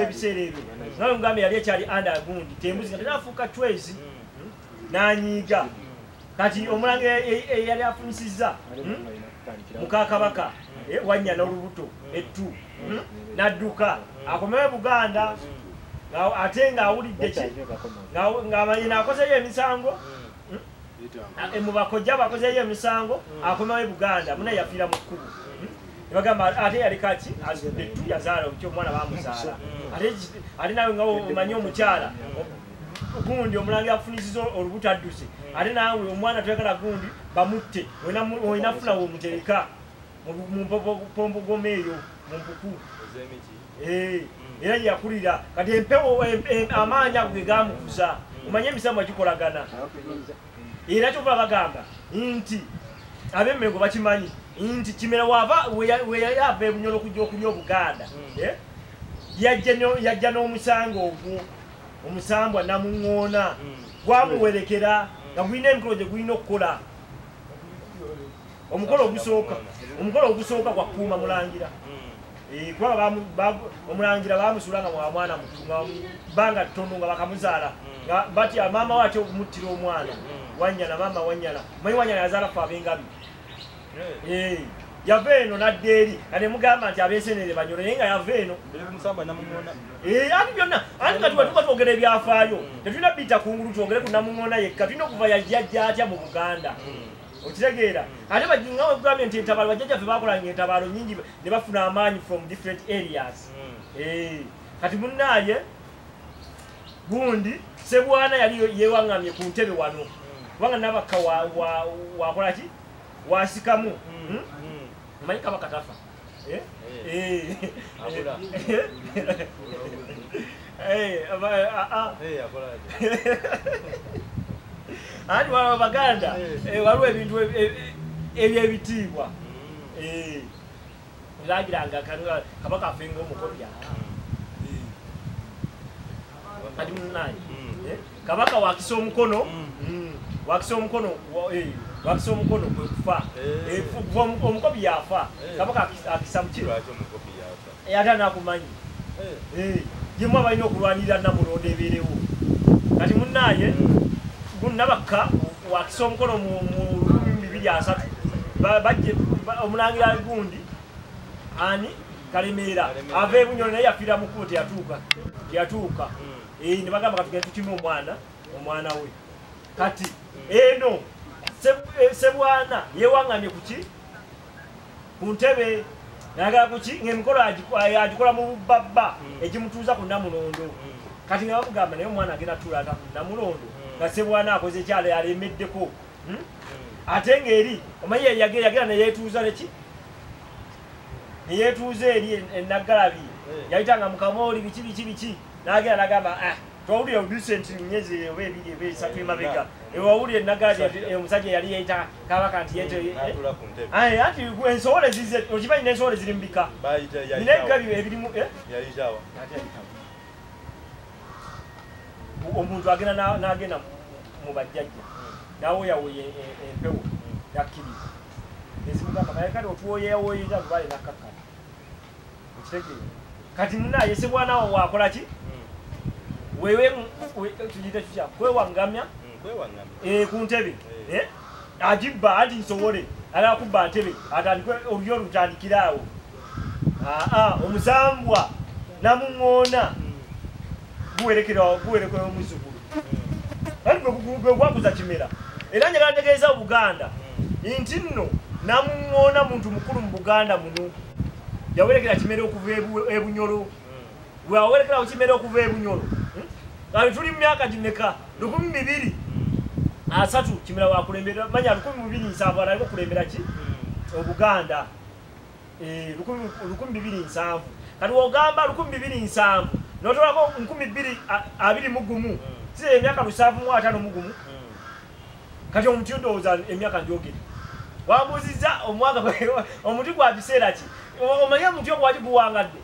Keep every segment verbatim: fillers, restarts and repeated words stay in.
biseera ebyo nawe mugambe yali ekyali under gundi tembuzi nga tenafuuka chwezi n'anyiiga kati omulangira eyali afunyisizza mukakabaka wanya n'olubuto ettu n'adduka akomewo Buganda ate ng'awulidde ki ng'amanyi n'akozeyo emisango mu bakojja bakozeyo emisango akomewo Buganda muna yafiira mu kkubo bagamba ate yali kaki azudde ettu yazaala okyo omwana bamuzaala ate nawe nga omanyi omukyala gundi omulangira afunisiza olubuto adduse ate nawe omwana twekala gundi bamutte olina funa womutereka mu pombogoma eyo mu mpuku era yakulira kati empewo amaanyi ago ge gamukuza omanye emisambo gikolagana era kyokola bagamba nti ab'emmengo bakimanyi nti Kimera wava weyava ebunyolo okujja okunywa Obuganda yajja n'omusango ogwo omusambwa namuŋŋoona gwamuwerekera nga gulina emikolo gye gulina okukola omukolo ogusooka omukolo ogusooka gwa kuuma mulangira kuba omulangira bamusula nga mwana bbanga ttono nga bakamuzaala batya maama we ate okumuttira omwana Wanyana maama Wanyana manyi Wanyana yazaala fe ab'engabi yava eno n'adda eri nga nemugamba nti abeesenere banyolo naye nga yava eno ati byonna ati nga tuba tuba twogera ebyafaayo tetulina bita kungulu twogere ku Namuŋŋoona yekka tulina okuva yajjajja atya mu Buganda okitegeera ate bajingawe kugambye nti entabaalo bajjajjaffe bakolanga entabaalo nyingi ne bafuna amaanyi from different areas kati munnaaye gundi Ssebwana yali yewaŋŋamye ku ntebe wano kubanga Nabakka wakola ki wasikamu manyi Kabaka tafa ati waba Baganda waliwo ebintu ebyebitiibwa olagiranga Kabaka afenga omukobya kati munnaye Kabaka wakisa omukono wakisa omukono wakisa omukono kwe kufa omukobi yafa Kabaka akisa mukiro ate anakumanyi yemu abalina okulwanirira Namulondo ebeerewo kati munnaye Nabakka wakisa omukono mu lukumi bibiri asatu omulangira gundi ani Kalemeera ava ebunyolo naye yafiira mu kkubo teyatuuka teyatuuka ne bagamba katugende tukime omwana omwana we kati eno Ssebwana yewaŋŋamye kuki ku ntebe nayagala kuki ng'emikolo agikola mu bubbabba egimutuuza ku Namulondo kati nga bamugamba naye omwana agenda tuulata ku Namulondo nga Ssebwana akoze ekyalo yalemeddeko ate ng'eri omanyi yagenda neyeetuuza neki neyeetuuza eri enaggalabi yayitanga mu Kamooli biki biki biki n'agenda n'agamba twawulira Vincent myezi oba ebiri oba esatu emabega ewawulira enaggalabi omusajja yali yayita Kabaka nti anti ensowole zize okimanyi n'ensowole ziri mu bika nina ebigabi ebirimu omuntu agenda n'agenda mu bajjajja n'awoyawoya empewo yakkiriza ezimugamba naye kati otuwoyeyawoyeza lubale nakkakkana okitegeera kati munnaye Ssebwana wakola ki wewe tugite tutya kwewaŋŋamya ku ntebe agibba anti nsowole agala kubba ntebe atandike olulyo lutandikira awo omusambwa Namuŋŋoona guwerekera guwerekera omuzukulu anti gwe gwakuza Kimera era njagala ntegeeza Buganda nti nno Namuŋŋoona muntu mukulu mu Buganda muno yawerekera Kimera okuva ebunyolo wawerekerawo Kimera okuva ebunyolo kati tuli mu myaka gimeka lukumi bibiri asatu Kimera wakulembera manya lukumi bibiri nsanvu aliko kulembera ki Obuganda lukumi bibiri nsanvu kati wogamba lukumi bibiri nsanvu n'otolako nkumi bbiri abiri mu gumu si emyaka lusanvu mu ataano mu gumu kati omuti ndowooza emyaka njogere wambuuzizza omwaka omuti gwa biseera ki omanye omuti ogwaki guwangadde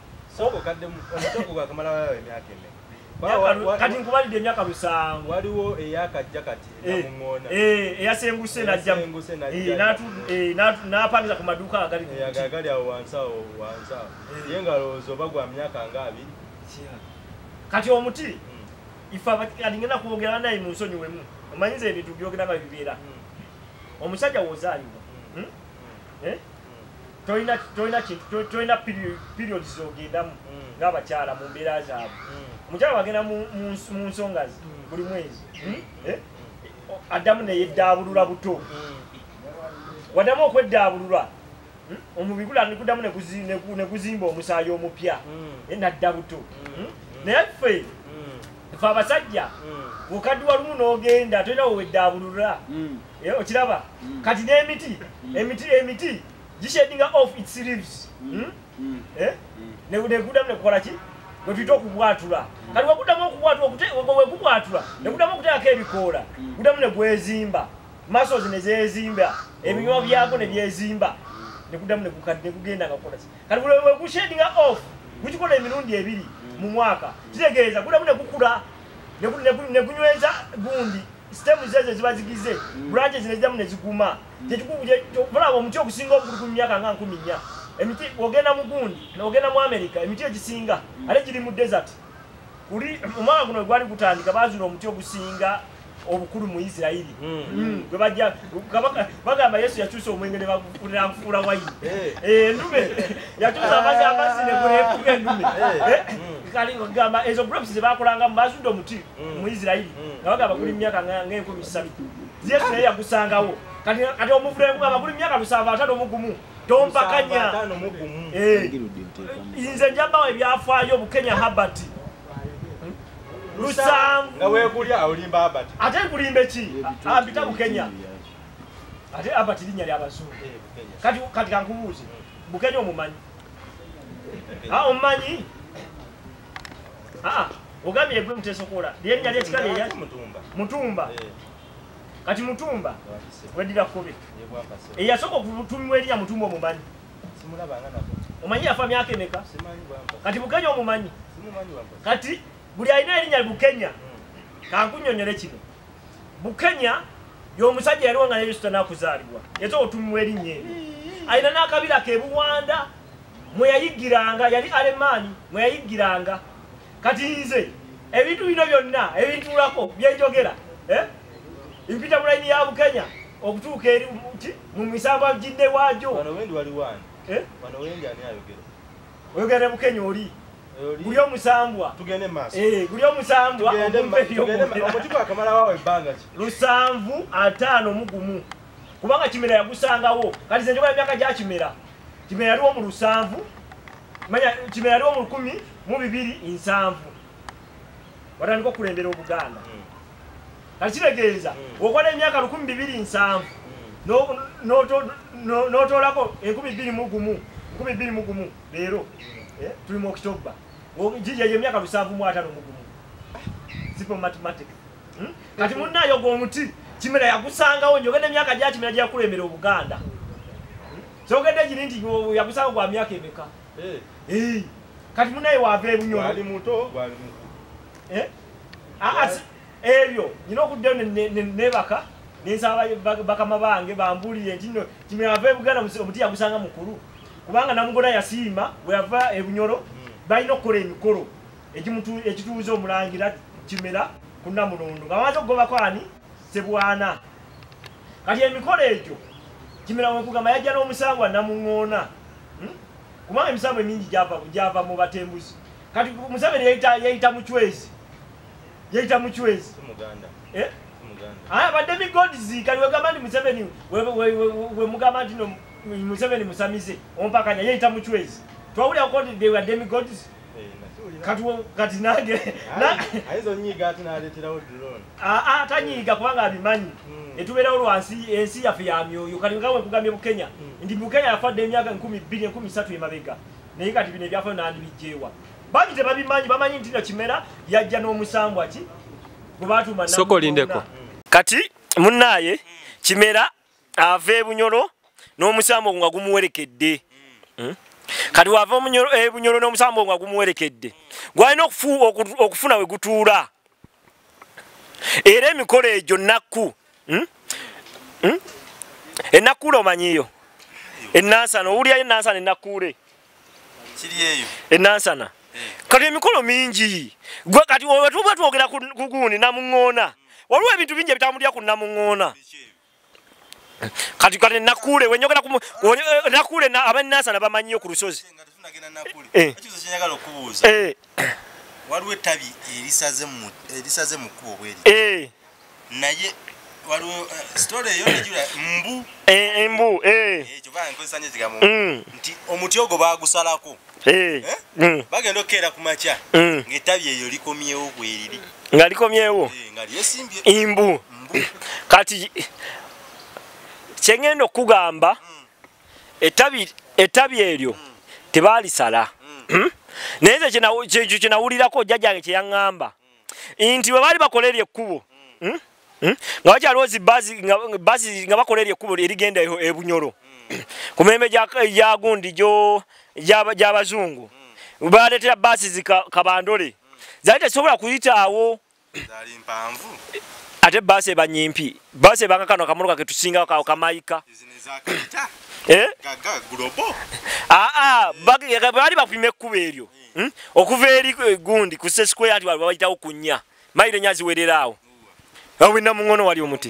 kati nkubalidde emyaka lusanvu waliwo eyakajja kati Namuŋŋoona eyasenguse najjamu n'apangiza ku maduuka agali agali awo wansi awo wansi awo ye nga lowooza oba gwa myaka nga abiri kati omuti ifa alingena kuogera naye mu nsonyi wemu omanyize ebintu byogera nga bibeera omusajja wozaalibwa eh toina toina kintu toina period zogendamu ng'abakyala mu mbeera zaabwe omukyala bagenda mu nsonga buli mwezi eh addamu ne yeddaabulula buto waddamu okweddaabulula omubiri gula nikuddamu ne guzimba omusaayi omupya nadda buto naye ffe ffe abasajja bukaddiwa lumu n'ogenda tolina weweddaabulula okiraba kati n'emiti emiti emiti gishedinga off its leaves neguddamu nekukola ki gwe tuyita okubwatula kati weguddamu okubwatula neguddamu okuteekako ebikoola guddamu ne gwezimba muscles ne zeezimba ebinywa byako ne byezimba neguddamu negugenda nga kukola ki kati wegushedinga off gukikola emirundi ebiri mu mwaka kitegeeza guddamu negukula negunyweza gundi sitemu zezo ziba zigize branches neziddamu neziguma olaba omuti okusinga obukulu ku myaka nga nkumi nnya emiti ogenda mu gundi ogenda mu America emiti egisinga ate giri mu desert kuli omwaka guno gwali gutandika baazula omuti ogusinga obukulu mu Isirairi gwe bajja bagamba Yesu yakyusa omwenge ne bafuula wayini endume yakyusa amazzi amazzi neekuga endume kali gamba ezo grapes ze bakolanga bazudde omuti mu Isirairi nga bagamba kuli myaka ng'enkumi ssatu Yesu naye yagusangawo kati omuvule gugamba kuli myaka lusanvu ataano mu gumu tompakanya nze njambawo ebyafaayo Bukenya Herbert lusanvu nga weekulya olimba Herbert ate nkulimbe ki ambita Bukenya ate Herbert linnya ly'abazungu kati kati kankubuuze Bukenya omumanyi omumanyi ogambye gwe Muteesokola lyerinnya ly'ekika lyeya Mutumba kati Mutumba weddira Kkobe eyasooka okutuumibwa erinnya Mutumba omumanyi omanyi yafa myaka emeka kati Bukenya omumanyi kati buli alina erinnya Bukenya kankunnyonnyole kino Bukenya y'omusajja yaliwo nga Yesu tannakuzaalibwa yasooka okutuumibwa erinnya eryo alina n'akabira ke Buwanda mwe yayiggiranga yali Alemaani mwe yayiggiranga kati nze ebintu bino byonna ebintulako byenjogera mpita mu layini ya Bukenya okutuuka eri mu misango agidde waagyo oyogera Bukenya oli guli omusambwa guli omusambwa lusanvu ataano mu gumu kubanga Kimera yagusangawo kati ze njogera emyaka gya Kimera Kimera yaliwo mu lusanvu manya Kimera yaliwo mu lukumi mu bibiri nsanvu watandika okulembera Obuganda kati kitegeeza okola emyaka lukumi bibiri nsanvu n'otoolako enkumi bbiri mu gumu nkumi bbiri mu gumu leero tuli mu October gijja emyaka lusanvu mu ataano mu gumu simple mathematics kati munnaayo gw'omuti Kimera yagusangawo njogedde emyaka gya Kimera gyakulembera Obuganda kyogedde giri nti yagusanga gwa myaka emeka kati munaye waava ebunyolo ali muto bali eh ebyo nyina okuddeyo nebaka nensaba bakama bange bambulire nti no Kimera ava ebuganda omuti yagusanga mukulu kubanga Namugona yasiima bwe yava ebunyolo balina okukola emikolo ekituuza omulangira Kimera ku Namulondo nga bamaze okugobako ani Sebwana kati emikolo egyo Kimera wekugamba yajja n'omusangwa Namuŋŋoona kubanga emisango emingi gyava mu batembuzi kati Museveni yayita mucwezi yayita mucwezi badde migods kali wegamba nti Museveni wemugamba nti Museveni musamize ompakanya yayita mucwezi twawulira ko nti they were demigods kati nange tanyiiga kubanga abimanyi etubeerawo lwansi ensi yaffe ya myoyo kati nga wekugambye Bukenya nti Bukenya yafadde emyaka nkumi bbiri enkumi ssatu emabega naye kati bino ebyafayo nandibijjeewa bangi tebabimanyi bamanyi nti no Kimera yajja n'omusambwa ki gwe baatuuma Sokolindeko kati munnaaye Kimera ava ebunyolo n'omusambwa nga gumuwerekedde kati wava ebunyolo n'omusambwa nga gumuwerekedde gwalina okufuna we gutuula era emikolo egyo nnakku ennakuule omanyiyo enansana owulyayo enansana ennakuule kiri eyo enansana kati emikolo mingi gwe kati wetuba twogera ku gundi namuŋŋoona waliwo ebintu bingi ebitambulira ku namuŋŋoona kati kati nakule wenyogera ku nakule abannasana bamanyiyo ku lusozi waliwo ettabi erisaze mu kkubo bweri naye waliwo story eyo nejula mbu embu ekyo bankozesanya ekigambo nti omuti ogwo bagusalako bagenda okukeera ku makya ng'ettabi eyo likomyewo bweriri nga likomyewo nga lyesimbye imbu kati kyengenda okugamba ettabi ettabi eryo tebaalisala naye nze kyenawulirako jjajjange kyeyaŋŋamba nti bwe baali bakolerya ekkubo nga bakyaliwo zibasi nga bakolerya ekkubo erigenda ebunyolo ku mirembe gya gundi gy'abazungu baleetera basi zikabandole zaali tezisobola kuyitaawo ate basi eba nyimpi basi ebanga kano akamotoka ketusinga kamayika aa baali bapima ekkubo eryo okuva eri gundi ku square ati wali bayitawo ku nnya mayiro nnya ziwereraawo awo namuŋono wali omuti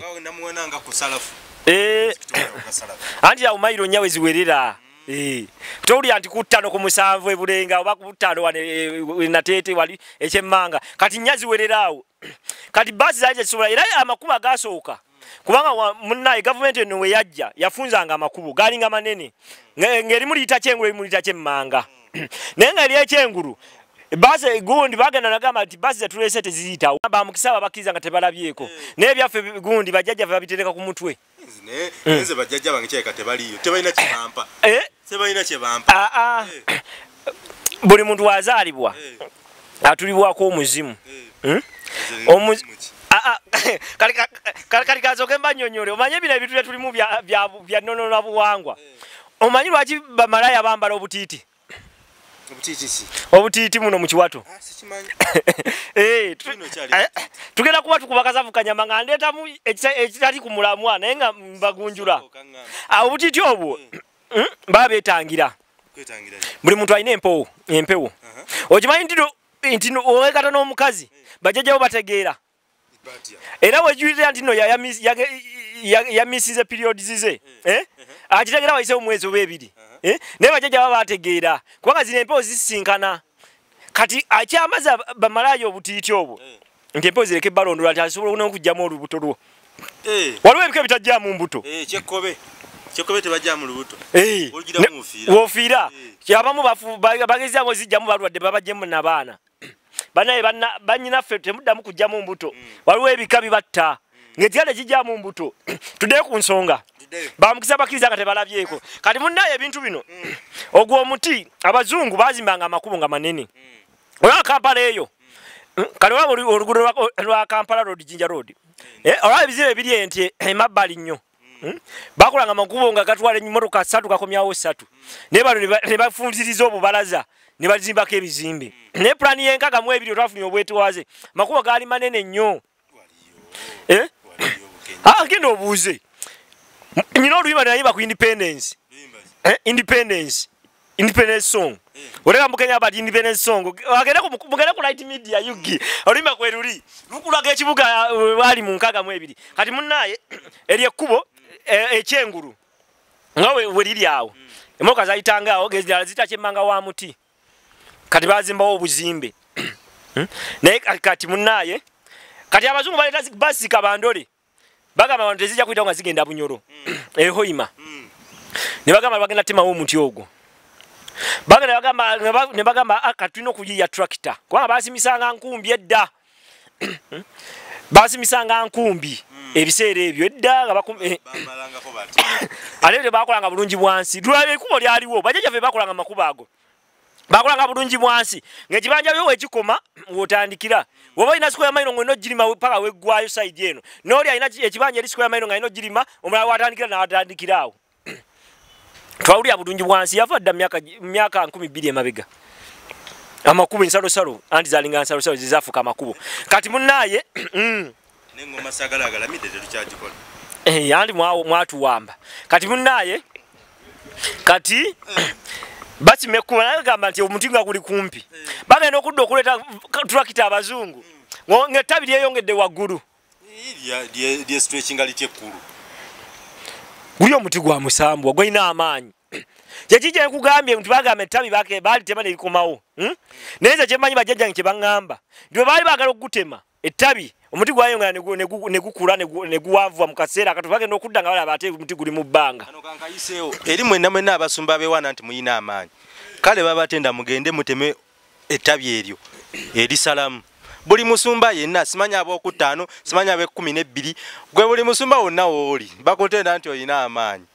anti awo mayiro nnya we ziwerera towulira nti ku ttano ku musanvu ebulenga oba ku ttano nateete wali ekyemmanga kati nnya ziwereraawo kati basi zaali tezisobola era amakubo agasooka kubanga munnaye gavumenti eno we yajja yafunzanga amakubo gaalinga manene ng'erimu liyita kyengulu erimu liyita kyemmanga naye nga eri ekyengulu basi gundi bagenda nagamba nti basi zetuleese teziyitawo bamukisa babakkiriza nga tebalabyeko naye byaffe gundi bajjajjaffe babitereka ku mutwe nze bajjajja bange kyeka tebaliyo tebalina kyebampa tebalina kyebampa buli muntu wazaalibwa atulibwako omuzimu kali kazooke mbanyonyole omanye bino ebintu byetulimu bya nnono na buwangwa omanyi lwaki bamalaya bambala obutiiti obutiiti muno mu kiwato tugenda kuba tukuba kasavu kanyama nga ndeetamu ekitali ku mulamwa naye nga mbagunjula obutiiti obwo babeetangira buli muntu alina empewo empewo okimanyi nti owekata n'omukazi bajjajjawo bategeera era wejulira nti no yamisize periods ze akitegeera wayisewo omwezi oba ebiri naye bajjajja baba bategeera kubanga zino empewo zisisinkana kati akyamaza bamalayo obutiiti obwo nti empewo zireke balondola nti asobola n'okugyamu olubuto lwo waliwo ebika ebitajjamu mbuto kyekkobe kyekkobe tebajjamu lubuto wofiira kyabamu bagezyamu zijjamu balwadde babajjemu nabaana banaye banyinaffe temuddamu kujjamu mbuto waliwo ebika bibatta ng'ekiganda kijjamu mbuto tuddeyo ku nsonga bamukisa bakkiriza nga tebalabyeko kati munnaye ebintu bino ogwo omuti abazungu bazimbanga amakubo nga manene olaba kampala eyo kati olaba oluguudo lwa kampala road jinja road olaba ebizimbe ebiri enti emabbali nnyo bakolanga amakubo nga gatwala emmotoka ssatu gakomyawo ssatu naye bano ne bafunziriza obubalaza ne bazimbako ebizimbe naye pulaani y'enkaga mu ebiri otwafunye obwetwaze amakubo gaali manene nnyo agenda obuuze nyina oluyimba nayimba ku independence independence independence song oleka mukenya bati independence song agenda mugenda ku light media yugi oluyimba kwe luli lukulaga ekibuga bali mu nkaga mu ebiri kati munnaye eri ekkubo ekyengulu nga we liri awo emmotoka zayitanga awo gezirala zitakyemmanga wa muti kati bazimbawo obuzimbe naye kati munnaye kati abazungu baleeta basi kabandole bagamba abantu tezijja kuyitawo nga zigenda bunyolo ehoima ne bagamba bagenda temawo omuti ogwo ne bagamba kati tulina okuyiya tractor kubanga basimisanga nkumbi edda basimisanga nkumbi ebiseera ebyo edda ate tebakolanga bulungi bwansi tulaba ekkubo lyaliwo bajjajjaffe bakolanga amakubo ago bakolanga bulungi bwansi ng'ekibanja byo wekikoma wotandikira woba olina square mile ng'olina ogirima paka weggwayo sayidi eno n'oli alina ekibanja eri square mile nga alina ogirima omulala watandikira n'atandikira awo twawulira bulungi bwansi yava dda myaka nkumi bbiri emabega amakubo ensalosalo anti zalinga nsalosalo zizaafuka amakubo kati munnaye n'engoma sagalagalamidde tetukyagikola anti mwatuwamba kati munnaye kati basi mekula gamba nti omuti nga guli kumpi bagenda okudda okuleta tractor abazungu ng'ettabi lyeyongedde waggulu lye stretching ali kyekulu guli omuti gwa musambwa gwalina amaanyi kyekijja nkugambye nti bagamba ettabi bake baalitema ne likomawo naye nze kyemmanyi bajjajjange kye baŋŋamba nti bwe baali baagala okugutema ettabi omuti gwayongera ne gukula ne guwanvuwa mu kaseera akatono bagenda okudda nga balaba ate omuti guli mu bbanga eri mwenna mwenna abasumba abeewaana nti muyina amaanyi kale babatenda mugende muteme ettabi eryo erisalamu buli musumba yenna simanya ab'okutaano simanya ab'ekkumi n'ebbiri gwe buli musumba wonna wooli bakutenda nti oyina amaanyi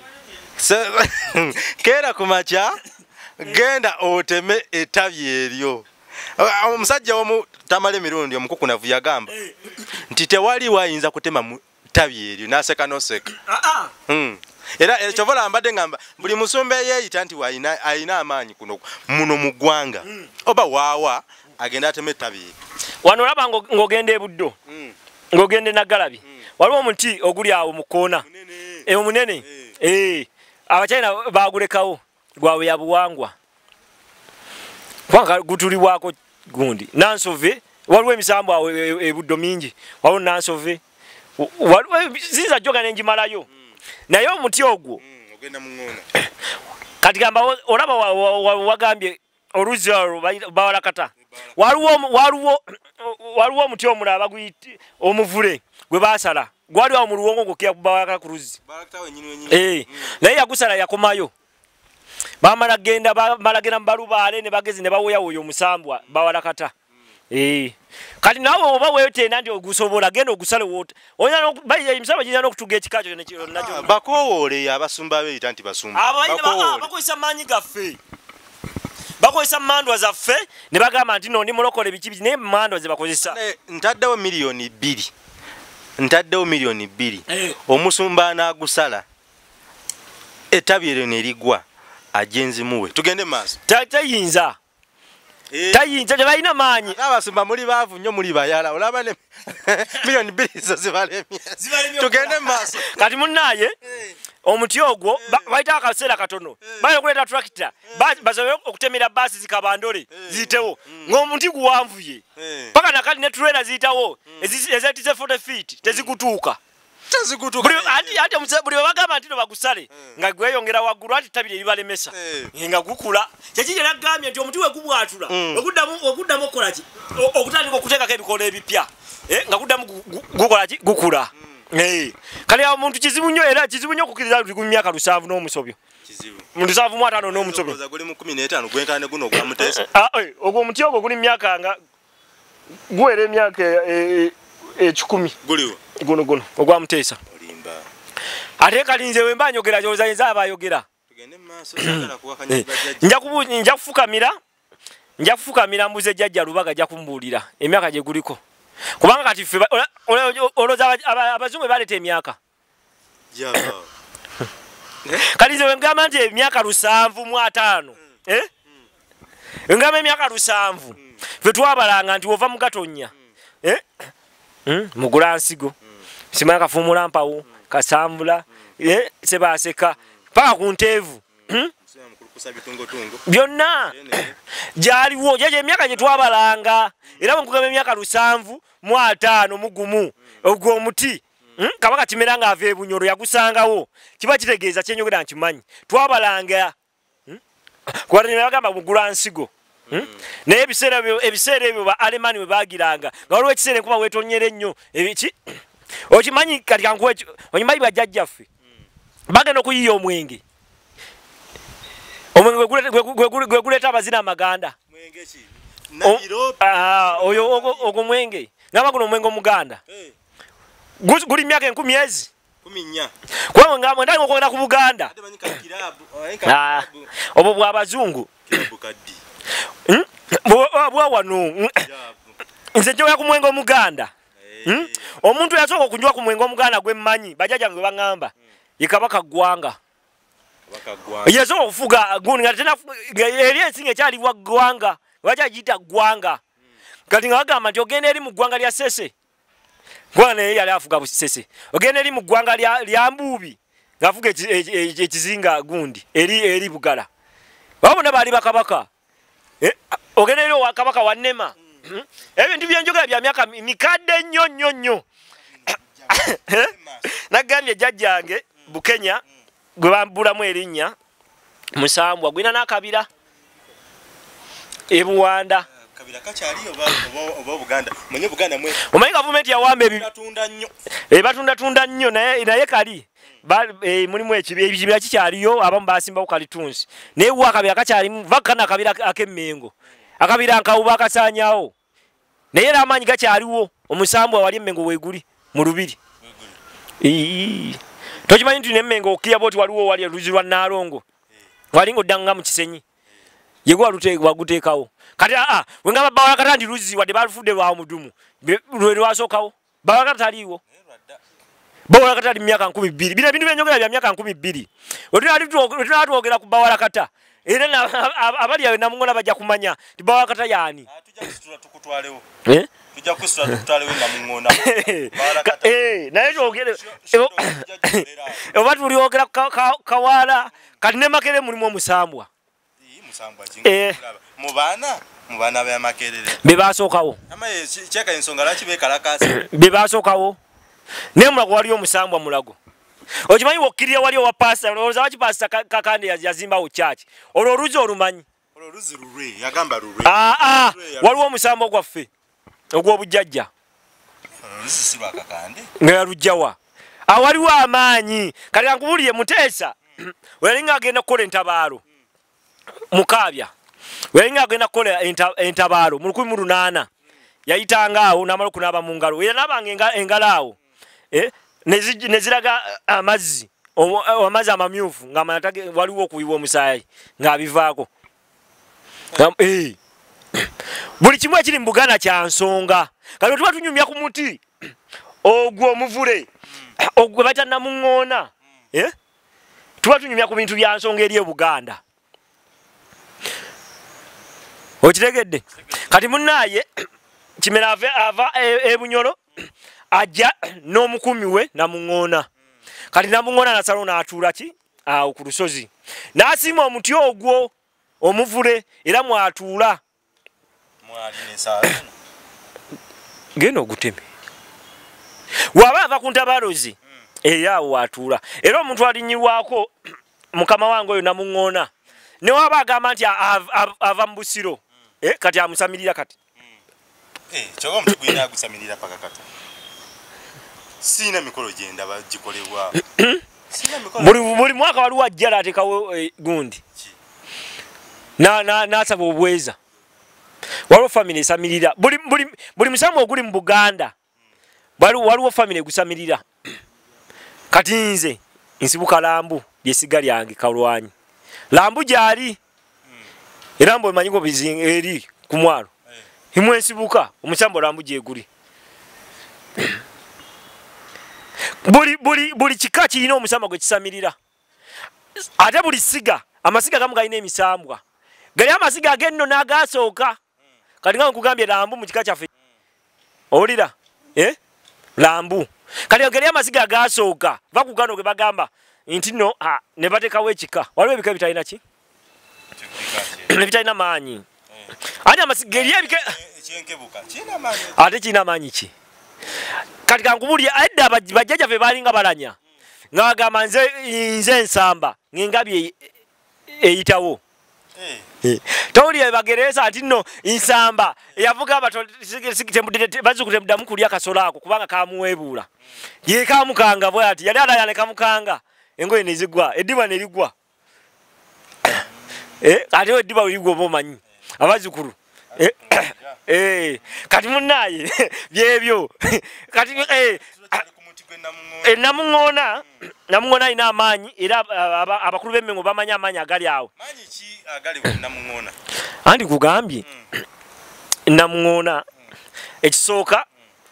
keera ku makya genda oteme ettabi eryo omusajja omu tamala emirundi omukukunavu yagamba nti tewali wayinza kutema mu ttabi eryo n'aseka n'oseka era ekyovola mbadde ngamba buli musumba eyeeyita nti ayina amaanyi kuno muno mu ggwanga oba waawa agenda atema ettabi eryo wano olaba ng'ogenda e Buddo ng'ogenda e Nnaggalabi waliwo omuti oguli awo mu kkoona omunene abakyayina bagulekawo gwawe ya buwangwa kubanga gutulibwako gundi nansove waliwo emisambo awo e Buddo mingi waliwo nansove ziyinza jjoga nenjimalayo naye omuti ogwo kati gamba olaba wagambye oluzzi bawalakata waliwo omuti omulala baguyite omuvule gwe basala gwali awo mu luwongo ng'okira bawalakata ku luzzi naye yagusala yakomayo bamala genda bamala genda mu balubaale ne bagezi ne bawoyawoya omusambwa bawalakata kati nawe oba weetenda nti ogusobola genda ogusale woota emisambwa girina n'okutuga ekika kyo nakyo bakowoole abasumba beeyita nti basumba bakozesa maanyi gaffe bakozesa mandwa zaffe ne bagamba nti no ndi mulokole biki biki naye mandwa ze bakozesa ntaddewo miliyoni bbiri ntaddewo miliyoni bbiri omusumba anaagusala ettabi eryo ne ligwa ajenzimuwe tugende maaso tayinza tayinza tebalina maanyi abasumba muli baavu nnyo muli bayala olaba ne miliyoni bbiri zo zibalemye tugende maaso kati munnaaye omuti ogwo bayita akaseera katono bayina okuleeta tractor basobola okutemera baasi zikabandole ziyitewo ng'omuti guwanvuye paka nakati ne trailer ziyitawo ezeetize forty feet tezikutuuka ate buli bagamba nti no bagusale nga gweyongera waggulu ati ttabi libalemesa nga gukula kyekijja nagambye nti omuti we gubwatula oguddamu okukola ki okutandika okuteekako ebikola ebipya nga guddamu gukola ki gukula kale omuntu kizibu nnyo era kizibu nnyo okukkiriza nti guli mu myaka lusanvu n'omusobyo mu lusanvu mu ataano n'omusobyo ogwo omuti ogwo guli mu myaka nga guwera emyaka ekikumi guno guno ogwa Muteesa ate kalinze we mba njogera gyozayinza abayogera nja kufukamira nja kufukamira mbuze jjajja Lubaga ajja kumbuulira emyaka gye guliko kubanga kati ffe olowooza abazungu baleeta emyaka kalinze we ngamba nti emyaka lusanvu mu ataano ngamba emyaka lusanvu ffe twabalanga nti ova mu Gatonnya mugula nsigo simanya kafuumula mpawo kasambula Sebaaseka paka ku Nteevu byonna gyaliwo gyegyo emyaka gye twabalanga era bwe nkugamba emyaka lusanvu mu ataano mu gumu ogwo omuti Kabaka Kimera ng'ava e Bunyoro yagusangawo kiba kitegeeza kyenyogera nkimanyi twabalanga kuba ne bagamba mugula nsigo naye ebiseera ebyo ba Alemani bwe baagiranga nga waliwo ekiseera enkuba weetonyera ennyo ebiki okimanyi kati kankuwa okimanyi bajjajjaffe bagenda okuyiya omwenge omwenge gwe guleeta abazina amaganda oyo ogwo mwenge ngamba guno omwenge omuganda guli myaka enkumi ezi kuba ngamba ndali okwogera ku Buganda obwo bw'abazungu bwa wano nze njogera ku mwenge omuganda omuntu yasooka okunywa ku mwenge omuganda gwe mmanyi bajjajjange gwe baŋŋamba ye Kabaka Gwanga yasooka okufuga gundi nga tena eri ensinga ekyaliwa Gwanga bakyagiyita Gwanga kati nga bagamba nti ogenda eri mu ggwanga lya Ssese gwanga naye yali afuga Busese ogenda eri mu ggwanga lya Mbuubi ng'afuga ekizinga gundi eri eri Bugala babona bali bakabaka eh ogenero wa kabaka wa Nema ebintu byenjoga bya myaka mikadde nnyo nnyo nnyo nagambye jjajjange Bukenya gwe bambulamu erinnya Musambwa gwina nakabira ebuwanda kabira kachaliyo oba Buganda mwenye Buganda mwe omanyi government ya wambe batunda nnyo e batunda tunda nnyo naye naye kali ba e, mulimu ekibi ebibira kikyaliyo abamu basimba ukalitunsi naye wa kabira kachalimu vakana kabira akemmengo akabira nkawuba akasanyawo naye ramanyi gakyaliwo Omusambwa wali emmengo weguli mu lubiri ee tokimanyi nti nemmengo okiya boti waliwo wali luzirwa Nalongo wali ngodanga mu Kisenyi yego walute wagutekawo kati a wenga babawa katandi luzi wade balufude lwa mudumu lwe lwasokawo bawa kataliwo bawa katali myaka nkumi bbiri bina bintu byenjogera bya myaka nkumi bbiri otuli tunatwogera ku bawa kata era abali yawe namungona bajja kumanya ti bawa kata yani tujja kusitula tukutwalewo eh tujja kusitula tukutwalewo namungona bawa kata eh naye twogere oba tuliogera kawala kati ne Makere mulimu Omusambwa Musambwa jinga mubana mubana ba Makerere bebasokawo amaye cheka ensonga laki bekalakasi bebasokawo nemula kwaliyo Musambwa mulago okimanyi wokiriya waliyo wa pastor oloza wachi pastor kakande yazimba u church olwo ruzi olumanyi olwo ruzi rure yagamba rure ah ah waliwo Musambwa gwaffe ogwo bujjajja ruzi siba kakande nga rujjawa awaliwo amaanyi kali ankubuliye Muteesa welinga agenda kola entabalo Mukabya welinga agenda kola entabalo mu lukumi mu lunaana yayitanga awo namalo kunaba mu ngalo era nabange engalaawo eh neziraga amazzi amazzi amamyufu ngamanatake waliwo kuyiwa Omusaayi ngabivaako eh buli kimu ekiri mu Buganda kya nsonga kale tuba tunyumya ku muti ogwo omuvule ogwo bata Namungona eh tuba tunyumya ku bintu bya nsonga eri e Buganda okitegedde kati munnaye Kimera ava ava ebunyoro ajja n'omukumi we Namungona kati Namungona nasalo n'atuula ki awo ku lusozi n'asima omuti ogwo omuvule era mwatuula mwali nesala geno guteme waba ava ku ntabalozi eyawo watuula era omuntu alinnyirwako mukama wange oyo Namungona ne waba agamba nti ava mu Busiro eh kati amusamirira kati eh chogo mtu gwina gusamirira paka kati sina mikolo jenda bagikolebwa sina mikolo buli buli mwaka waliwo ajjala atekawo e, gundi na na nasaba obweza waliwo family samirira buli buli buli Musambwa oguli mu Buganda waliwo waliwo family gusamirira kati nze nsibuka Lambu lyesigali yange Kalwanyi Lambu jali era mbo manyigo bizinga eri kumwalo himwe nsibuka Omusambwa Lambu jeguli buli buli buli kika kirina Omusambwa gwe kisamirira ate buli siga amasiga gamu galina emisambwa gali amasiga agenno n'agasooka kati nga nkugambye Lambu mu kika kyaffe owulira eh Lambu kali gali amasiga agasooka bakugano ge bagamba nti no ah, ne batekawo ekika waliwo ebika bitalina ki bitalina maanyi ate amasiga eri ebika ekyenkebuka kina maanyi ate kina maanyi ki kati kankubulye edda bajjajja fe balinga balanya nga bagamba nze nze ensamba ngengabye eyitawo eh tawulye bagereza ati no insamba yavuga abato bazukute mudamu kulya kasola ako kubanga kamuwebula ye kamukanga bwati yali alayane kamukanga engoye nezigwa ediba nerigwa eh ate ediba ligwa bomanyi abazukuru eh eh kati munnaye byebyo kati eh e Namungona Namungona ina amanyi era abakulu b'emmengo bamanya amanyi agali awo manyi ki agali ku Namungona andi kugambye Namungona ekisooka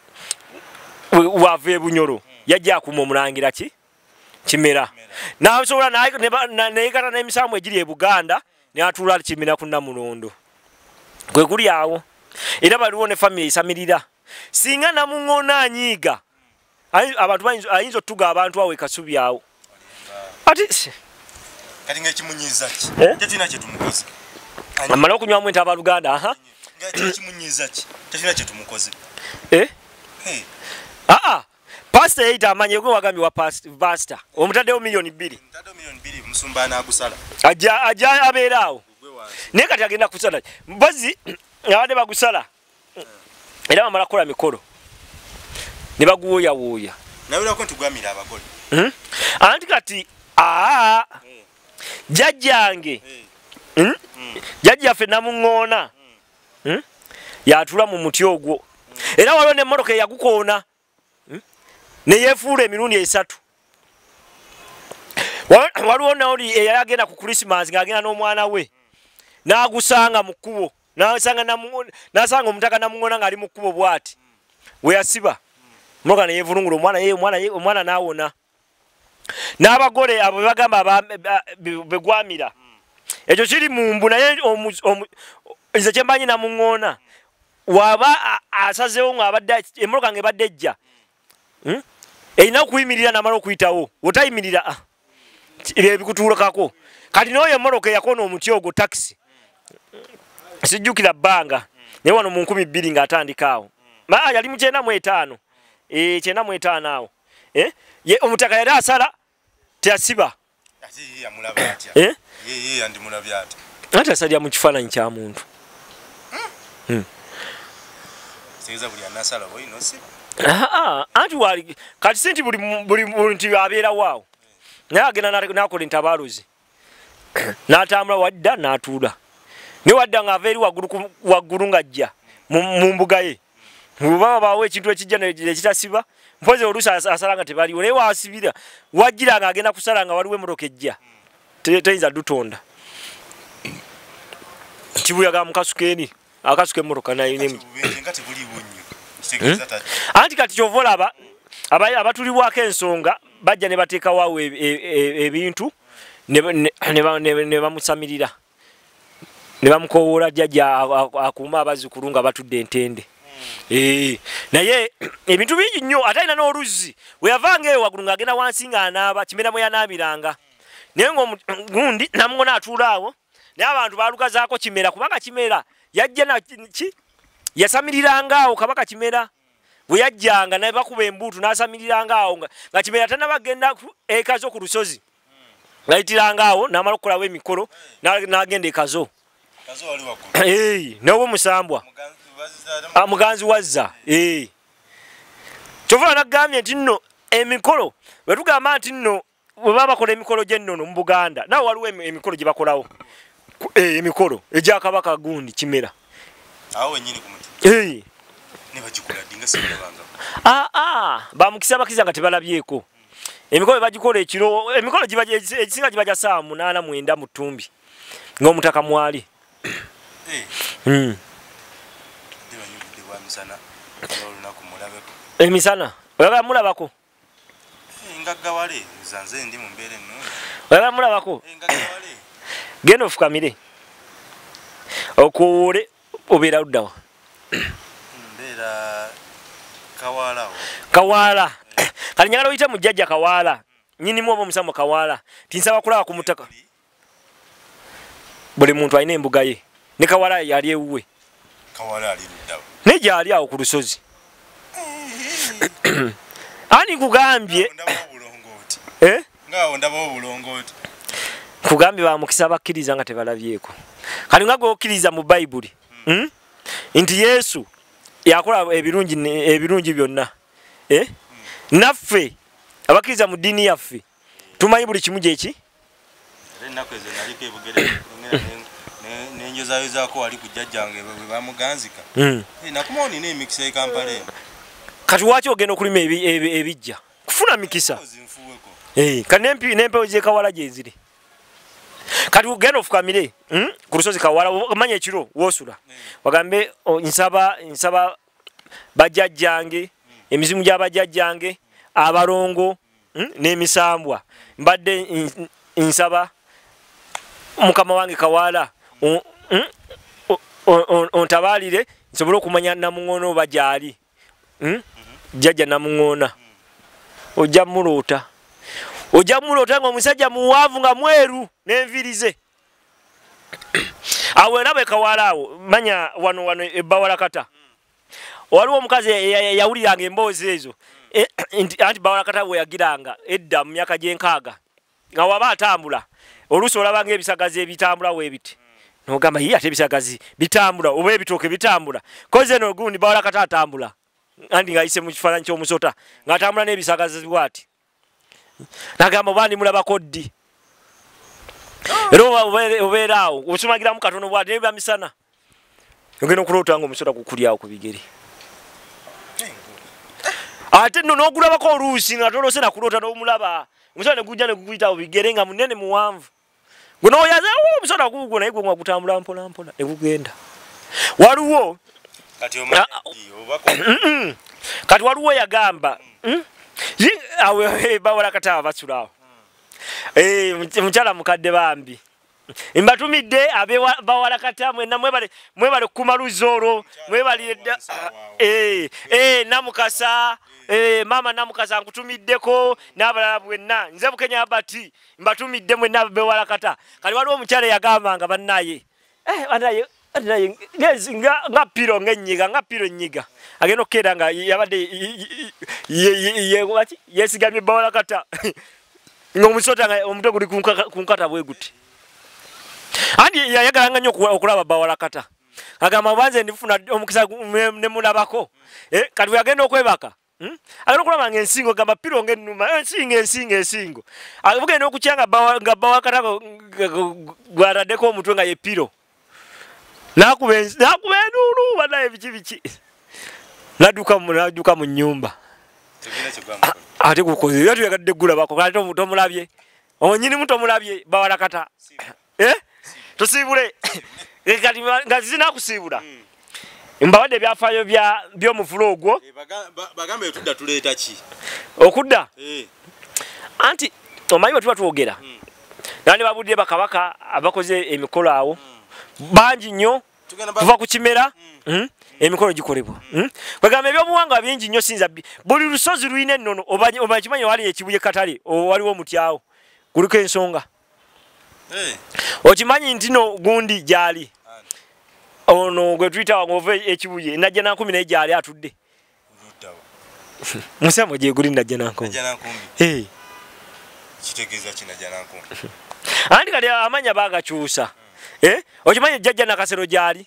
wave bunyoro yajja kuma omulangira ki Kimera nasobola nayekata n'emisambu egiri e Buganda ne atuula Kimera ku Namulondo gwe guli awo era baliwo ne family isamirira singa Namungona anyiiga abantu ayinza otuga abantu awe kasubi awo ati kati ng'ekimunyiiza ki Eh? tetulina kye tumukoze amala okunywamu entaaba Luganda aha ng'ekimunyiiza ki tetulina kye tumukoze eh Hey, aa pastor yeyita amanye gwe wagambye wa past- pastor omutaddewo miliyoni bbiri ntadde miliyoni bbiri musumba n'agusala ajja ajja abeeraawo gwe wange naye kati agenda kusala mpozi abadde bagusala era bamala kukola mikolo ne baguwooyawooya nawulako nti gwamira abagole Hmm? anti kati aa jjajjange Hey, hmm? jjajjaffe namuŋŋoona Hmm? yatula mu muti ogwo era waliwo n'emmotoka eyagukoona Hmm? ne yeefuula emirundi esatu Wa- waliwo nawuli eyali agenda ku Christmas ng'agenda n'omwana we n'agusanga mu kkubo n'asanga namu- n'asanga omutaka namuŋŋoona ng'ali mu kkubo bw'ati we yasiba mmotoka ne yeevulungula omwana ye omwana ye omwana n'awona n'abagole abo be bagamba aba- ba- be- be gwamira ekyo kiri mu mbu naye omu- omu- nze kye mbanyi namuŋŋoona waba a- asazeewo ng'abadde emmotoka ng'ebadde ejja Hmm? erina okuyimirira n'amala okuyitawo wotayimirira ah, ki- ebyo bikutuulakako kati n'oyo emmotoka eyakoona omuti ogwo takisi sijjukira bbanga naye wano mu nkumi bbiri ng'atandika awo maa yali mu kyenda mu etaano Eh, kyenda mu etaano awo Eh? Ye omutaka yali asala teyasiba ate ye yamulaba atya Eh? ye ye yandimulabye ati anti asalira mu kifaananyi kya muntu tegeeza buli anasala boyina osiba Ah, ah, anti wali kati si nti buli mu- buli muntu abeerawo awo naye agenda na- n'akola entabaaluzi n'atambula wadda n'atuula ne wadda ng'ava eri waggulu ku- waggulu ng'ajja mu mu mbuga ye bweba babaawo ekintu ekijja ne- ekitasiba mpozi oluusi as- asala nga tebaliwo naye wasibira wajjira ng'agenda kusala nga waliwo emmotoka ejja Te- teyinza dutonda kibuyaga mukasuka eni akasuka emmotoka naye ne- bubenje nga tebuliiwo nnyo kitegeeza tati anti kati kyova olaba aba- abatulibwako ensonga bajja ne bateekawo awo e- e- e- ebintu ne ba- ne- ne ba- ne- ne bamusamirira ne bamukowoola jjajja a- a- akuuma abazzukulu nga batudde entende Eh, naye ebintu bingi nnyo ate alina n'oluzzi bwe yavanga eyo waggulu ng'agenda wansi ng'anaaba kimera mwe yanaabiranga naye ng'omugundi namuŋona atuula awo naye abantu baalugazaako kimera kubanga kimera yajja na ki yasamiriranga awo kabaka kimera bwe yajjanga naye bakuba embuutu n'asamiriranga awo nga nga kimera tanabagenda ku- ekazo ku lusozi ngayitiranga awo n'amala okukolawo emikolo n'a- n'agenda ekazo kazo wali waggulu Hey, n'oba omusambwa muganzi bazizaalemu Ah, muganzi wazza Eh. kyova nagambye nti nno emikolo bwe tugamba nti nno bwe baba bakola emikolo gy'ennono mu Buganda nawe waliwo emi- emikolo gye bakolawo Ku- eh, emikolo egya kabaka gundi kimera awo wennyini ku muti Eh. ne bagikola ddi nga sibulabanga Ah, ah, bamukisa bakiriza nga tebalabyeko emikolo bagikola ekiro emikolo giba gye- egisinga giba gya saa munaana mwenda mu ttumbi ng'omutaka mwali Eh, Mm. dde banyugudde bwa misana olw'olunaku mulabeko emisana oyagala mulabako Eh, ngaggawale zanze ndi mu mbeera ennungi oyagala mulabako Eh, ngaggawale genda ofukamire okuwuule obeera luddawa mbeera kawaalawo kawaala kati njagala oyite mu jjajja kawaala nyinimu oba omusambo kawaala tinsaba kulaba ku mutaka buli muntu alina embuga ye ne kawaala yali ewuwe kawaala ali luddawo naye gyali awo ku lusozi ani kugambye ndabawo obulongooti eh? ngaawo ndabawo obulongooti kugambye bamukisa bakkiriza nga tebalabyeko kati nga gweokkiriza mu bayibuli hmm? nti yesu yakola ebirungi ebirungi byonna eh? naffe abakkiriza mu ddiini yaffe tumanyi buli kimu gyeki era ennaku ezo naliko ebugere nenjozayozaako wali ku jjajjange bwe bamuganzika hmm. nakumawo nina emikisa e Kampala eno kati waki ogenda okulima ebi- ebi- ebijja kufuna mikisa zinfuweko Eh, kati n'empi- n'empewo z'ekawala gyeziri kati ugenda ofukamire hmm? ku lusozi kawala omanya ekiro woosula wagambe o, nsaba nsaba bajjajjange emizimu gy'abajjajjange abalongo hmm? n'emisambwa mbadde n- nsaba mukama wange kawaala o- hmm? o- o- o- ontabaalire nsobole okumanya namuŋoona oba gyali hmm? jjajja namuŋoona ojja muluuta ojja mulota nga omusajja muwaavu nga mweru n'envirize awo era bwe kawalaawo manya wano wano ebbawalakata waliwo omukazi yawuliranga emboozi ezo anti bawalakata bwe yagiranga edda mu myaka gy'enkaaga nga waba atambula oluusi olabanga ebisagazi ebitambula weebiti nogamba ye ate ebisagazi bitambula oba ebitooke bitambula koze eno gundi bawalakata atambula andi ng'ayise mu kifaananyi ky'omusota ng'atambula n'ebisagazi bw'ati nagamba oba ndi mulabako ddi era obeera awo osumagiramu katono bwati nebya misana ogenda okulota nga omusota kukulyawo ku bigere ate nno n'ogulabako oluusi nga tolose nakulota n'omulaba omusota ne gujja ne gukuyitawo bigere nga munene muwanvu gwe n'oyaza omusota gugwo naye gwe nga gutambula mpola mpola ne gugenda waliwo kati waliwo yagamba awe bawalakata abasulawo mukyala mukadde bambi mbatumidde abe bawalakata mwenna mwebale mwebale kumaluzooro mwebali eh eh namukasa eh mama namukasa nkutumiddeko n'abalala bwenna nze Bukenya Abati mbatumidde mwenna bawalakata kali waliwo omukyala yagambanga bannaye eh bannaye naye nga nga piro ngenyiga nga piro nyiga ageno kera nga yabade ye wati yesigamye bawalakata ngomusota nga omutwe guli kunkata bwe guti andi yayagalanga nnyo okulaba bawalakata agamba banze ndifuna omukisa ne mulabako eh kati yagenda okwebaka hmm? agenda okulaba ng'ensingo gamba piro ng'ennuma ensingo ensingo ensingo agenda okukyanga nga bawalakata gwataddeko omutwe nga ye piro nakubenzi nakubenulu banaye biki biki naduka mu naduka mu nyumba ate kukoze yatu yagadde gula bako kati omuto mulabye onyini muto mulabye bawalakata eh tosibule kati ngazina kusibula mbawade byafayo bya byo mufulo ogwo bagambe otudda tuleeta ki okudda eh anti omanyi bwe tuba twogera nani babudde bakabaka abakoze emikolo awo banji nnyo tuva ku kimera emikolo gikolebwa bagamba ebyobuwangwa bingi nnyo sinza buli lusozi luyina ennono obakimanyi wali ekibuye katale waliwo omutyawo kuliko ensonga okimanyi nti no gundi gyali ono gwe tuyita wangova ekibuye najja nankumi naye gyali atudde musamo gye guli najja nankumi kitegeeza kinajja nankumi anti kati amanya bagakyusa eh okimanyi jjajja nakasero gyali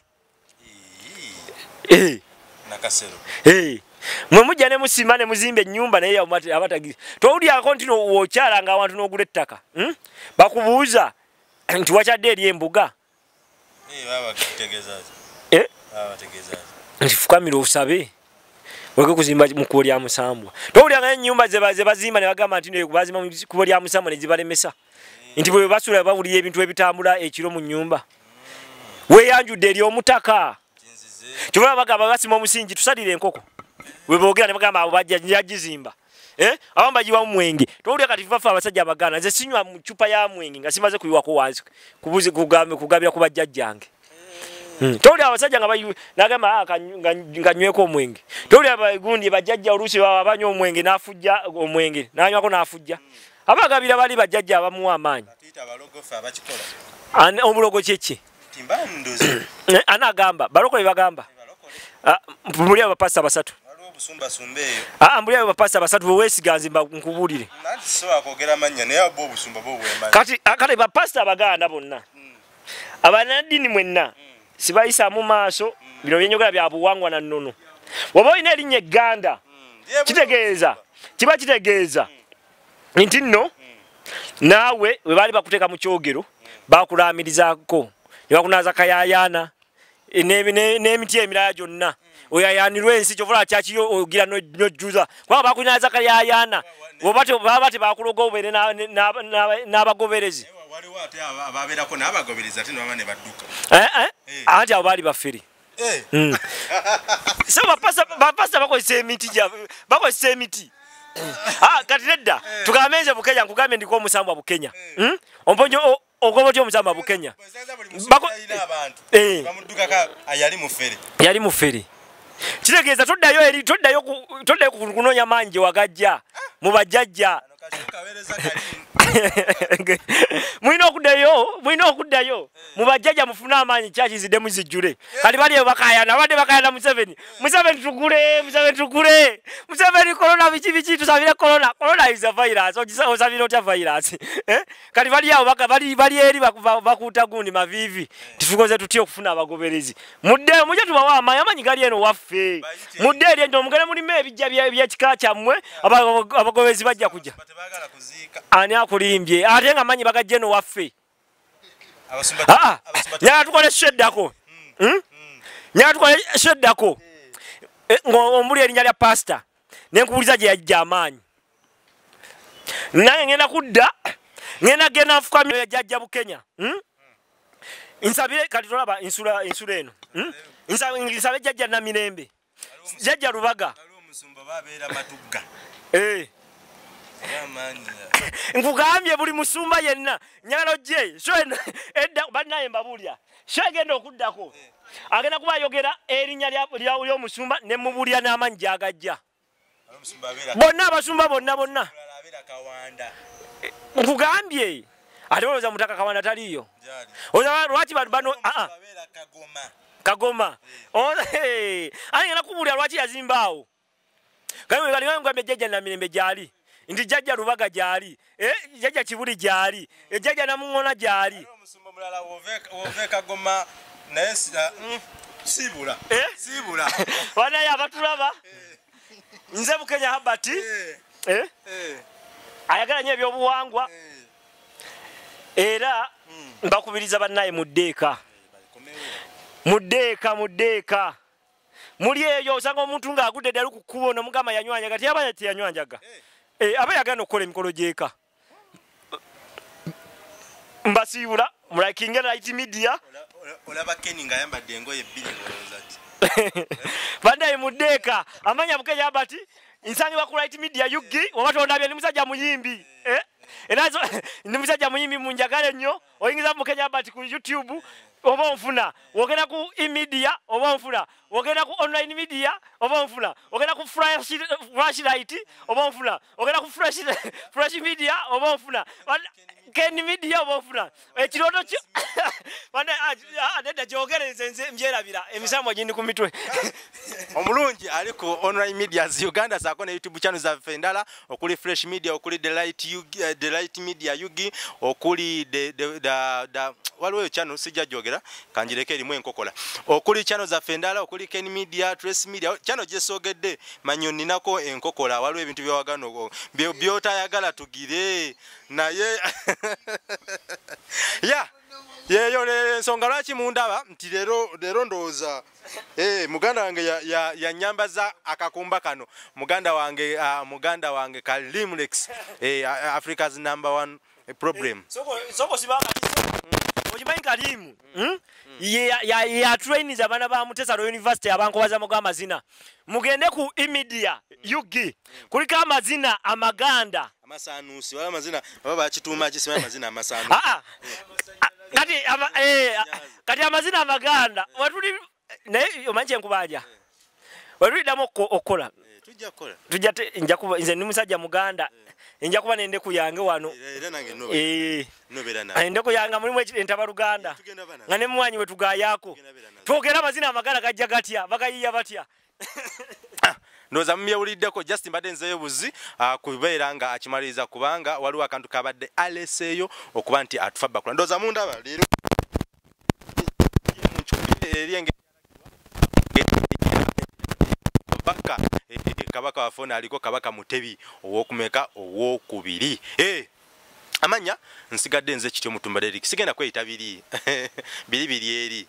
eh nakasero eh mwe mujja ne musima ne muzimbe ennyumba naye abatagi towuli akontino wokyala nga abantu n'ogula ettaka hmm? bakubuuza nti wakyadde eri embuga eh baba kitegeeza eh baba tegeeza nti fukamira osabe weke kuzimba mu kubo lya musambwa towuli nga ennyumba ze bazimba ne bagamba nti ne bazimba mu kubo lya musambwa ne zibalemesa nti bwe basula bawulira ebintu ebitambula ekiro mu nyumba weyanjudde eri omutaka kyobala bagamba basima omusingi tusalire enkoko bwe boogera ne bagamba abo bajjagizimba eh abamba bagiwa mu mwenge towulira kati vafa abasajja abagana nze sinywa mu chupa ya mwenge nga simaze kuyiwako wansi kubuze kugambe kugabira ku bajjajjange towulira abasajja nga bayi nagamba nga nyweko omwenge towulira abagundi bajjajja oluusi abanywa omwenge n'afujja omwenge nanywako n'afujja abagabira bali bajjajja abamuwa amaanyi omulogo kyeki anagamba balokole bagamba mbuli abapasa basatu mbuli abapasa basatu bwewesiganze nkubuulire kati kale bapasa abaganda bonna abanadini mwenna sibayisa mu maaso bino byenyogera bya buwangwa na nnono bw'oba olina erinnya egganda kitegeeza kiba kitegeeza nti nno naawe we baali bakuteeka mu kyogero baakulaamirizako ne bakunaaza kayayaana n'emiti emirala gyonna oyayaanirwa ensi kyovula kyakiyo ogira n'ojjuza kubanga bakunaaza kayayaana baba tebaakuloga obeere n'abagoberezi anti abo baali baffere so bapasa bakozesa emiti bakozesa emiti ah kati nedda tugambe nze Bukenya nkugambe ndiko omusambwa Bukenya hmm? omponyo ogobo tyo omusambwa Bukenya bako eh bamuddukaka ayali mufere yali mufere kitegeeza toddayo eri toddayo toddayo kunonya manje wagajja mu bajjajja Mwino okuddayo, mwino okuddayo. Mubajjaja mufuna amaanyi kyakizidde muzijjule. Kali bali bakayana, bade bakayana Museveni. Museveni tugule, Museveni tugule. Museveni corona bichi bichi tusabire corona. Corona is a virus. Ogisa osabire otya virus. Eh? Kali bali yao baka bali bali eri bakuta gundi mavivi. Tufukoze tutie okufuna abagoberezi. Mudde muje tubawa amaanyi amanyi gali eno waffe. Mudde eri ndo mugere muri me bijja bya kika kyamwe abagoberezi bajja kujja. Ani akulimbye ate nga manyi bagajje no waffe ah ya tukole sheddako hmm ya tukole sheddako ngo ombuli erinnya lya pastor nenkubuliza je yajja amanyi naye ngenda kudda ngenda gena afuka ya jajja bu Kenya hmm insabire kati tolaba insula insula eno hmm insabe insabe jajja na mirembe jajja Lubaga omusumba babeera matugga eh nkugambye buli musumba yenna nyalo je so edda banaye mbabulya so agenda okuddako agenda kuba yogera erinnya lya lyo musumba ne mubulya n'amanyi agajja bonna abasumba bonna bonna nkugambye ate oloza mutaka Kawanda taliyo oza lwaki bano a Kagoma Kagoma ayina kubulya lwaki yazimbaawo kale kali ngambye jjajja na mirembe jali ndi jjajja Lubaga jali eh jjajja Kibuli jali eh jjajja Namungona jali omusumba mulala wove Kagoma naye sibula eh sibula wana ya batulaba nze Bukenya Habati eh eh ayagala nye byobuwangwa era mbakubiriza bannaye muddeeka muddeeka muddeeka muli eyo osanga omuntu nga agudde ddala kukubona mugama yanywanya kati abanya tiyanywanjaga eh aba yagana okukola emikolo gyeka mbasibula mulakinga Right Media olaba Kenny nga yambadde engoye bbiri ngolozati bandaye muddeeka amanya Bukenya Habati insangi ku Right Media yugi wabatonda bya musajja muyimbi eh erazo ndi musajja muyimbi munjagale nnyo oyingiza Bukenya Habati ku YouTube oba onfuna wogenda ku e-media oba onfuna wogenda ku online media oba onfuna wogenda ku flash flashlight oba onfuna wogenda ku flash flash media oba onfuna Ken Media oba onfuna ekiroto kyo bana adeda jogereze nze mbyerabira emisambo gindi ku mitwe omulungi aliko online media zi Uganda zako na YouTube channel za Fendala okuli Fresh Media okuli The Light Yugi The Light Media Yugi okuli the the the waliwo channel sijja jogera kanjireke limwe enkokola okuli channel za Fendala okuli Ken Media Trace Media channel jesogedde manyoni nako enkokola waliwo ebintu byawagano byota yagala tugire naye ya yeyo nsonga lwaki mundaba nti lero lero ndoza eh muganda wange ya ya, ya nyambaza akakumba kano muganda wange uh, muganda wange Kalimlex eh Africa's number one problem soko soko sibanga ojimanyi Kalimu hmm? ya ya, ya trainings abana ba Mutesaro University abankobaza mu amazina mugende ku e-media yugi kulika amazina amaganda amasanusi wala amazina baba bakituma kisima amazina amasanu ah kati ama, eh kati amazina amaganda watuli naye omanje nkubaja watuli damo okola tujja kola tujja nja kuba nze ni musajja muganda nja kuba nende ku yange wano era nange no eh nobera na nende ku yanga mulimu entaba Luganda nga ne mwanyi we tugayako twogera amazina amaganda gajja gatya bakayiya batya ndoza mmyewuliddeko just mbadde nzeyo buzi uh, kubeera nga akimaliriza kubanga waliwo akantu kabadde aleseyo okuba nti atufa bakula ndoza mundaba leero erienge baka eh, kabaka wafona aliko kabaka Mutebi owokumeka owokubiri eh amanya nsigadde nze kityo mutumba Derek sigenda kweyita biri biri biri eri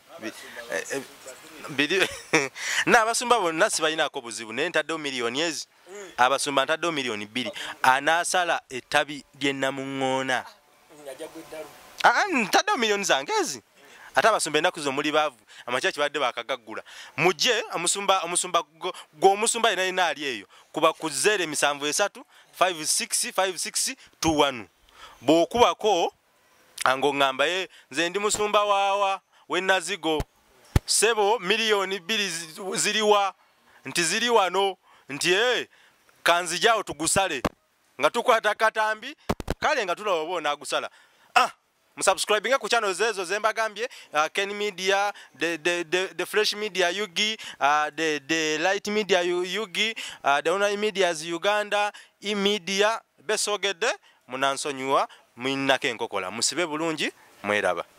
biri na abasumba bonna sibalinaako buzibu naye ntaddewo miliyoni ezi abasumba ntaddewo miliyoni bbiri anaasala ettabi ly'Ennamungona ntaddewo miliyoni zange ezi ate abasumba ennaku zo muli baavu amakya kibadde bakagaggula mujje omusumba omusumba gw'omusumba yena yena ali eyo kuba ku zero misanvu esatu five six five six two one bw'okubako ango ngamba ye nze ndi musumba waawa w'Enazigo sebo miliyoni bbiri ziliwa nti zili wano nti eh kanzijao tugusale nga tukwata katambi kale nga tulaba obo nagusala ah musubscribinga ku channel zezo zembagambye uh, Ken Media the the the, the Fresh Media Yugi uh, the the Light Media Yugi uh, the Online Medias Uganda e-media besogede munansonywa mwinake enkokola musibe bulungi mweraba